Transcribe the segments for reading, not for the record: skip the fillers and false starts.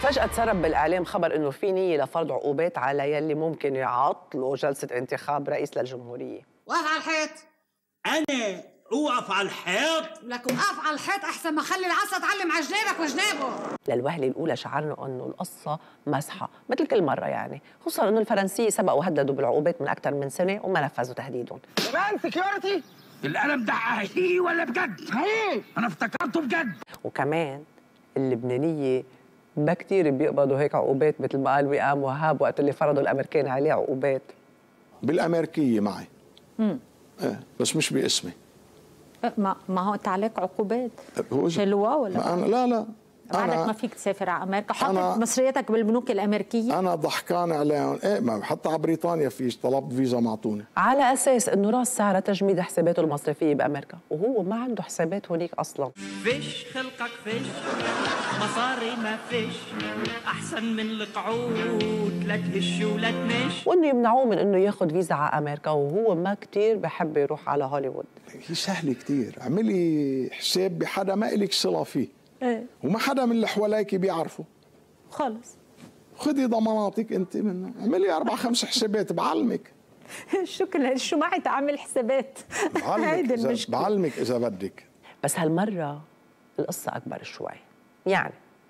فجأة تسرب بالإعلام خبر إنه في نية لفرض عقوبات على يلي ممكن يعطلوا جلسة انتخاب رئيس للجمهورية. وقف على الحيط. أنا أوقف على الحيط؟ لك وقف على الحيط أحسن ما خلي العصا تعلم على جنابك وجنابه. للوهلة الأولى شعرنا إنه القصة مسحة مثل كل مرة يعني، خصوصا إنه الفرنسية سبقوا وهددوا بالعقوبات من أكثر من سنة وما نفذوا تهديدهم. كمان سكيورتي؟ القلم ده هي ولا بجد؟ هي أنا افتكرته بجد. وكمان اللبنانية ما كتير بيقبضوا هيك عقوبات مثل ما قال وئام وهاب وقت اللي فرضوا الأمريكان عليه عقوبات. بالأمريكية معي. إيه بس مش باسمي. ما هو انت عليك عقوبات شلوة ولا أنا لا عليك ما فيك تسافر على امريكا، حاطط مصرياتك بالبنوك الامريكيه. انا ضحكان عليهم، ايه ما حتى على بريطانيا فيش طلبت فيزا ما اعطوني على اساس انه راس سعره تجميد حساباته المصرفيه بامريكا، وهو ما عنده حسابات هونيك اصلا. فيش خلقك فيش مصاري ما فيش احسن من القعود لا تهش ولا تنش، وانه يمنعوه من انه ياخذ فيزا على امريكا وهو ما كتير بحب يروح على هوليوود. هي سهله كتير، اعملي حساب بحدا ما إلك صله فيه. ايه وما حدا من اللي حواليك بيعرفوا خلص. خدي ضماناتك انت منه، اعملي 4 5 حسابات بعلمك. شكرا، شو معي تعمل حسابات؟ بعلمك اذا بدك. بس هالمره القصه اكبر شوي، يعني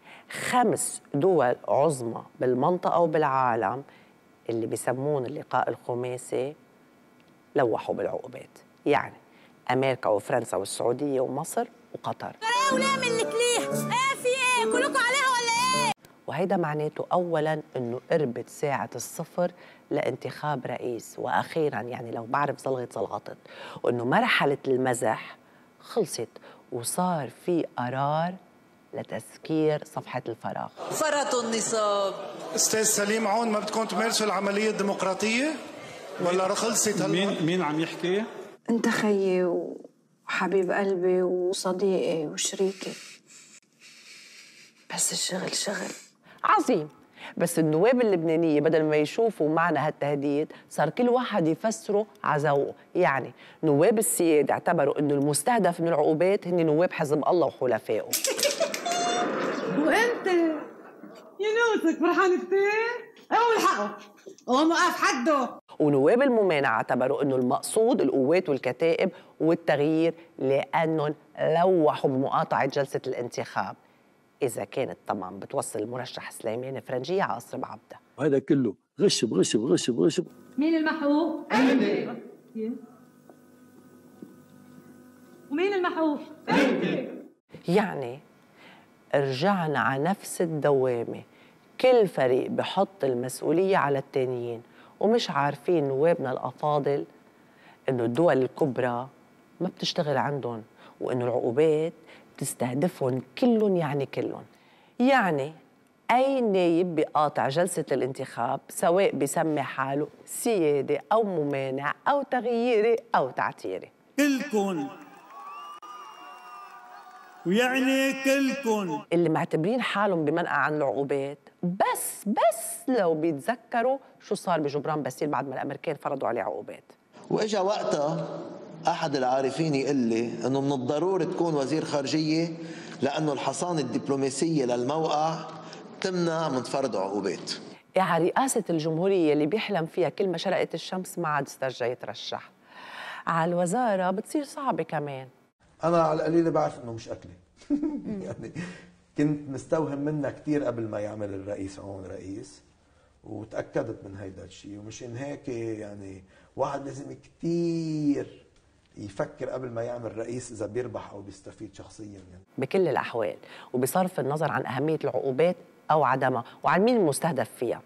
5 دول عظمى بالمنطقه وبالعالم اللي بيسمون اللقاء الخماسي لوحوا بالعقوبات، يعني امريكا وفرنسا والسعوديه ومصر وقطر. ولا من الكليح ايه في ايه كلكم عليها ولا ايه؟ وهيدا معناته اولا انه قربت ساعه الصفر لانتخاب رئيس، واخيرا يعني لو بعرف زلغطت وانه مرحله المزح خلصت وصار في قرار لتسكير صفحه الفراغ. فرطوا النصاب. استاذ سليم عون، ما بدكم تمارسوا العمليه الديمقراطيه ولا خلصت هلا؟ مين عم يحكي؟ انت خيي وحبيب قلبي وصديقي وشريكي، بس الشغل شغل عظيم. بس النواب اللبنانية بدل ما يشوفوا معنى هالتهديد صار كل واحد يفسره على ذوقه، يعني نواب السيادة اعتبروا انه المستهدف من العقوبات هن نواب حزب الله وحلفائه. وانت يا نوسك فرحان كتير؟ اول حقه قوم وقف حده. ونواب الممانعة اعتبروا انه المقصود القوات والكتائب والتغيير لانهم لوحوا بمقاطعة جلسة الانتخاب، إذا كانت طبعاً بتوصل المرشح سليمان فرنجية على قصر بعبدة. وهذا كله غش بغش بغش بغش. مين المحقوق؟ أنت. ومين المحقوق؟ أنت. يعني رجعنا على نفس الدوامة، كل فريق بحط المسؤولية على التانيين، ومش عارفين نوابنا الأفاضل إنه الدول الكبرى ما بتشتغل عندهم، وإنه العقوبات بتستهدفهم كلهم، يعني كلهم. يعني أي نايب بيقاطع جلسة الانتخاب سواء بيسمي حاله سيادي أو ممانع أو تغييري أو تعتيري، كلكن ويعني كلكن اللي معتبرين حالهم بمنأى عن العقوبات بس لو بيتذكروا شو صار بجبران باسيل بعد ما الأمريكان فرضوا عليه عقوبات. وإجا وقتها أحد العارفين يقول لي إنه من الضروري تكون وزير خارجية لأنه الحصانة الدبلوماسية للموقع تمنع من فرض عقوبات. على رئاسة الجمهورية اللي بيحلم فيها كل ما شرقت الشمس ما عاد استرجع يترشح، على الوزارة بتصير صعبة كمان. أنا على القليلة بعرف إنه مش أكلي. يعني كنت مستوهم منها كتير قبل ما يعمل الرئيس عون رئيس، وتأكدت من هيدا الشيء، ومشان هيك يعني واحد لازم كتير يفكر قبل ما يعمل رئيس إذا بيربح أو بيستفيد شخصيا يعني. بكل الأحوال وبصرف النظر عن أهمية العقوبات أو عدمها وعن مين المستهدف فيها،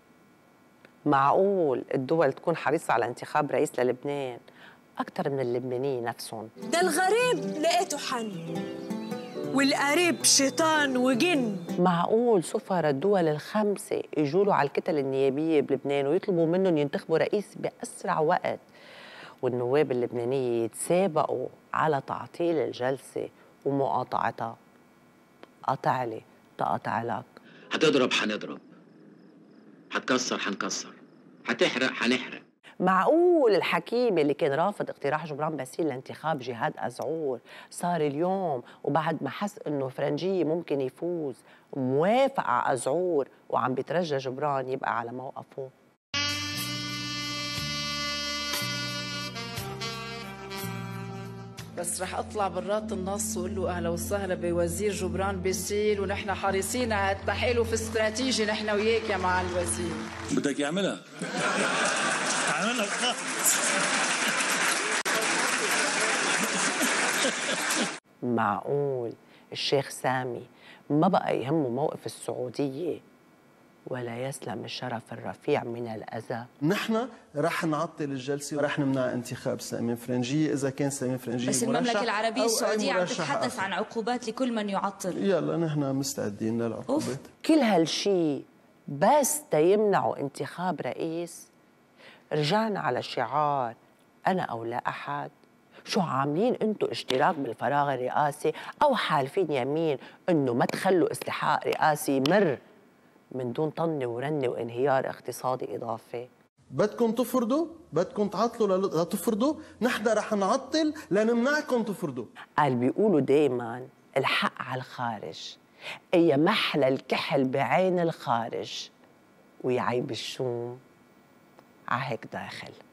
معقول الدول تكون حريصة على انتخاب رئيس للبنان أكثر من اللبنانيين نفسهم؟ ده الغريب لقيته حن والقريب شيطان وجن. معقول سفراء الدول ال5 يجولوا على الكتل النيابية بلبنان ويطلبوا منهم ينتخبوا رئيس بأسرع وقت، والنواب اللبنانية يتسابقوا على تعطيل الجلسة ومقاطعتها؟ قطع لي تقطع لك. هتضرب حنضرب، هتكسر حنكسر، هتحرق حنحرق. معقول الحكيم اللي كان رافض اقتراح جبران باسيل لانتخاب جهاد أزعور صار اليوم وبعد ما حس انه فرنجية ممكن يفوز موافق على أزعور وعم بيترجى جبران يبقى على موقفه؟ بس رح اطلع برات النص واقول له اهلا وسهلا بوزير جبران باسيل، ونحن حريصين على التحالف الاستراتيجي نحن وياك يا معالي الوزير. بدك يعملها؟ عملها خالص. معقول الشيخ سامي ما بقى يهمه موقف السعودية ولا يسلم الشرف الرفيع من الأذى؟ نحن رح نعطل الجلسة ورح نمنع انتخاب سامي فرنجية إذا كان سامي فرنجية بس المملكة العربية السعودية عم تتحدث عن عقوبات لكل من يعطل. يلا نحن مستعدين للعقوبات. كل هالشي بس تيمنعوا انتخاب رئيس؟ رجعنا على شعار أنا أو لا أحد. شو عاملين انتو اشتراك بالفراغ الرئاسي أو حالفين يمين إنه ما تخلوا استحقاق رئاسي يمر من دون طن ورن وانهيار اقتصادي إضافي؟ بدكم تفرضوا؟ بدكم تعطلوا لتفرضوا؟ نحن رح نعطل لنمنعكم تفرضوا. قال بيقولوا دايما الحق على الخارج، إيا محلى الكحل بعين الخارج ويعيب الشوم عهيك داخل.